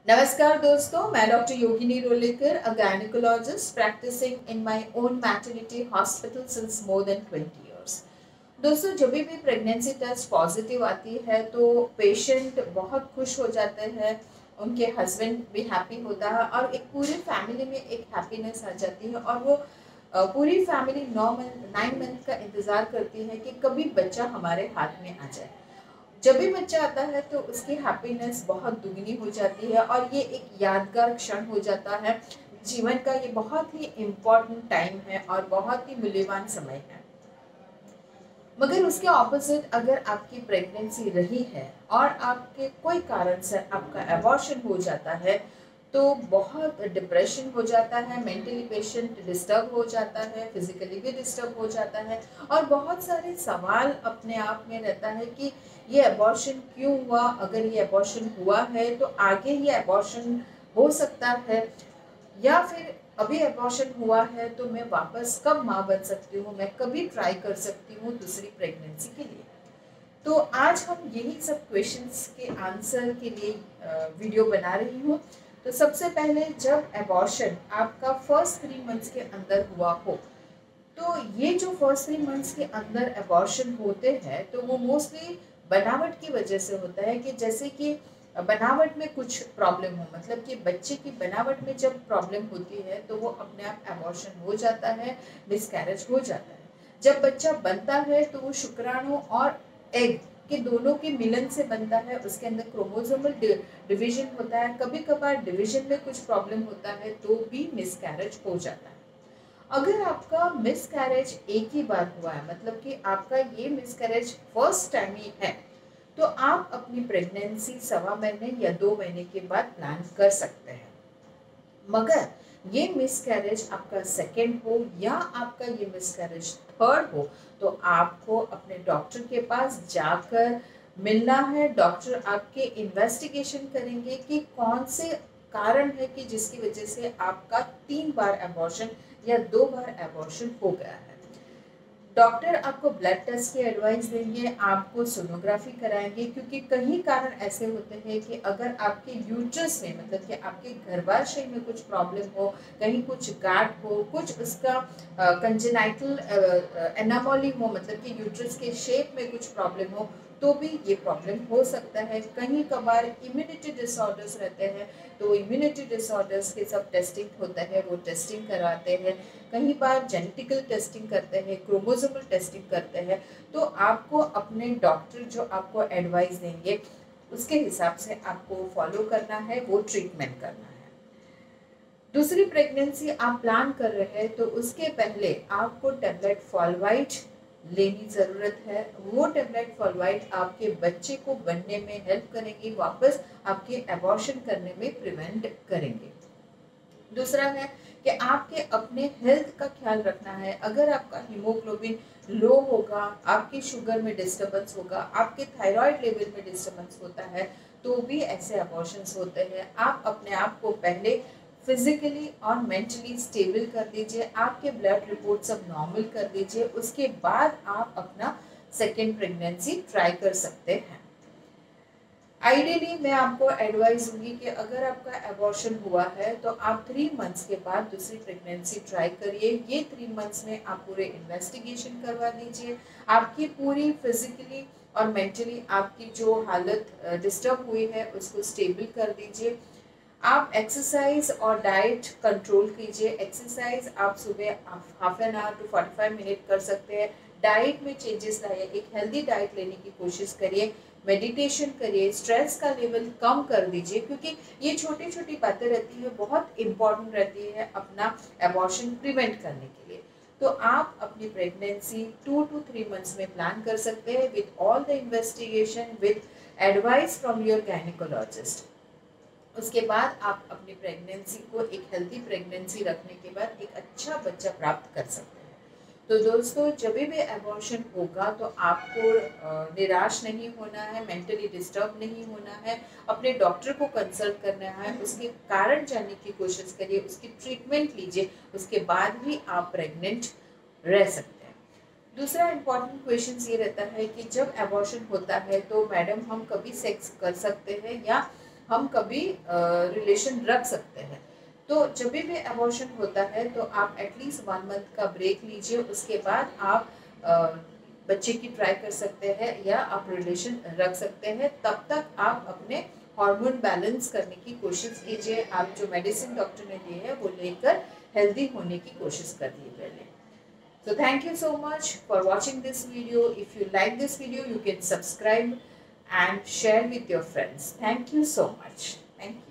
नमस्कार दोस्तों, मैं doctor Yogini Rolekar, a gynaecologist practising in my own maternity hospital since more than 20 years. दोस्तों, जब भी प्रेगनेंसी टेस्ट पॉजिटिव आती है तो पेशेंट बहुत खुश हो जाते हैं, उनके हस्बैंड भी हैप्पी होता है और एक पूरी फैमिली में एक हैप्पीनेस आ जाती है और वो पूरी फैमिली 9 मंथ का इंतज़ार करती है कि कभी बच्चा हमारे हाथ में आ जाए। जब भी बच्चा आता है तो उसकी हैप्पीनेस बहुत दुगनी हो जाती है और ये एक यादगार क्षण हो जाता है। जीवन का ये बहुत ही इम्पोर्टेंट टाइम है और बहुत ही मूल्यवान समय है। मगर उसके ऑपोजिट अगर आपकी प्रेगनेंसी रही है और आपके कोई कारण से आपका एबॉर्शन हो जाता है तो बहुत डिप्रेशन हो जाता है, मेंटली पेशेंट डिस्टर्ब हो जाता है, फिजिकली भी डिस्टर्ब हो जाता है और बहुत सारे सवाल अपने आप में रहता है कि ये एबॉर्शन क्यों हुआ, अगर ये एबॉर्शन हुआ है तो आगे ये एबॉर्शन हो सकता है या फिर अभी एबॉर्शन हुआ है तो मैं वापस कब माँ बन सकती हूँ, मैं कभी ट्राई कर सकती हूँ दूसरी प्रेगनेंसी के लिए। तो आज हम यही सब क्वेश्चंस के आंसर के लिए वीडियो बना रही हूँ। तो सबसे पहले, जब एबॉर्शन आपका फर्स्ट 3 मंथ्स के अंदर हुआ हो तो ये जो फर्स्ट 3 मंथ्स के अंदर एबॉर्शन होते हैं तो वो मोस्टली बनावट की वजह से होता है कि जैसे कि बनावट में कुछ प्रॉब्लम हो, मतलब कि बच्चे की बनावट में जब प्रॉब्लम होती है तो वो अपने आप एबॉर्शन हो जाता है, मिसकैरेज हो जाता है। जब बच्चा बनता है तो वो शुक्राणु और एग के दोनों के मिलन से बनता है, उसके अंदर क्रोमोसोमल डिवीजन होता है, कभी कभार डिवीजन में कुछ प्रॉब्लम होता है तो भी मिसकैरेज हो जाता है। अगर आपका मिसकैरेज एक ही बार हुआ है, मतलब कि आपका ये मिसकैरेज फर्स्ट टाइम ही है, तो आप अपनी प्रेगनेंसी 1.25 महीने या 2 महीने के बाद प्लान कर सकते हैं। मगर ये मिसकैरेज आपका सेकंड हो या आपका ये मिसकैरेज थर्ड हो तो आपको अपने डॉक्टर के पास जाकर मिलना है। डॉक्टर आपके इन्वेस्टिगेशन करेंगे कि कौन से कारण है कि जिसकी वजह से आपका 3 बार एबॉर्शन या 2 बार एबॉर्शन हो गया है। डॉक्टर आपको ब्लड टेस्ट की एडवाइस देंगे, आपको सोनोग्राफी कराएंगे, क्योंकि कई कारण ऐसे होते हैं कि अगर आपके यूट्रस में, मतलब कि आपके गर्भाशय में कुछ प्रॉब्लम हो, कहीं कुछ गांठ हो, कुछ उसका कंजेनाइटल एनामोली हो, मतलब कि यूट्रस के शेप में कुछ प्रॉब्लम हो तो भी ये प्रॉब्लम हो सकता है। कहीं कभार इम्यूनिटी डिसऑर्डर्स रहते हैं तो इम्यूनिटी डिसऑर्डर्स के सब टेस्टिंग होता है, वो टेस्टिंग करवाते हैं। कई बार जेनेटिकल टेस्टिंग करते हैं, क्रोमोसोमल टेस्टिंग करते हैं। तो आपको अपने डॉक्टर जो आपको एडवाइस देंगे उसके हिसाब से आपको फॉलो करना है, वो ट्रीटमेंट करना है। दूसरी प्रेगनेंसी आप प्लान कर रहे हैं तो उसके पहले आपको टेबलेट फॉलवाइट लेनी ज़रूरत है। वो टेबलेट फॉलवाइट आपके बच्चे को बनने में हेल्प करेंगी, वापस आपके एबॉर्शन करने में प्रिवेंट करेंगे। दूसरा है कि आपके अपने हेल्थ का ख्याल रखना है। अगर आपका हीमोग्लोबिन लो होगा, आपकी शुगर में डिस्टर्बेंस होगा, आपके थायराइड लेवल में डिस्टर्बेंस होता है तो भी ऐसे अबॉर्शंस होते हैं। आप अपने आप को पहले फिजिकली और मेंटली स्टेबल कर दीजिए, आपके ब्लड रिपोर्ट सब नॉर्मल कर दीजिए, उसके बाद आप अपना सेकेंड प्रेगनेंसी ट्राई कर सकते हैं। आइडियली मैं आपको एडवाइस दूंगी कि अगर आपका एबॉर्शन हुआ है तो आप 3 मंथ्स के बाद दूसरी प्रेगनेंसी ट्राई करिए। ये 3 मंथ्स में आप पूरे इन्वेस्टिगेशन करवा दीजिए, आपकी पूरी फिजिकली और मेंटली आपकी जो हालत डिस्टर्ब हुई है उसको स्टेबल कर दीजिए। आप एक्सरसाइज और डाइट कंट्रोल कीजिए। एक्सरसाइज आप सुबह half an hour to 45 minute कर सकते हैं। डाइट में चेंजेस लाइए, एक हेल्दी डाइट लेने की कोशिश करिए, मेडिटेशन करिए, स्ट्रेस का लेवल कम कर दीजिए, क्योंकि ये छोटी छोटी बातें रहती है, बहुत इंपॉर्टेंट रहती है अपना एबॉर्शन प्रिवेंट करने के लिए। तो आप अपनी प्रेगनेंसी 2 to 3 मंथ्स में प्लान कर सकते हैं with all the investigation, with advice from your gynaecologist. उसके बाद आप अपनी प्रेगनेंसी को एक हेल्दी प्रेगनेंसी रखने के बाद एक अच्छा बच्चा प्राप्त कर सकते हैं। तो दोस्तों, जब भी एबॉर्शन होगा तो आपको निराश नहीं होना है, मेंटली डिस्टर्ब नहीं होना है, अपने डॉक्टर को कंसल्ट करना है, उसके कारण जानने की कोशिश करिए, उसकी ट्रीटमेंट लीजिए, उसके बाद भी आप प्रेग्नेंट रह सकते हैं। दूसरा इम्पॉर्टेंट क्वेश्चन ये रहता है कि जब एबॉर्शन होता है तो मैडम हम कभी सेक्स कर सकते हैं या हम कभी रिलेशन रख सकते हैं। तो जब भी अबॉर्शन होता है तो आप एटलीस्ट 1 मंथ का ब्रेक लीजिए, उसके बाद आप बच्चे की ट्राई कर सकते हैं या आप रिलेशन रख सकते हैं। तब तक आप अपने हार्मोन बैलेंस करने की कोशिश कीजिए। आप जो मेडिसिन डॉक्टर ने दी है वो लेकर हेल्दी होने की कोशिश करिए पहले। So thank you so much for watching this video. If you like this video, you can subscribe and share with your friends. Thank you so much. Thank you.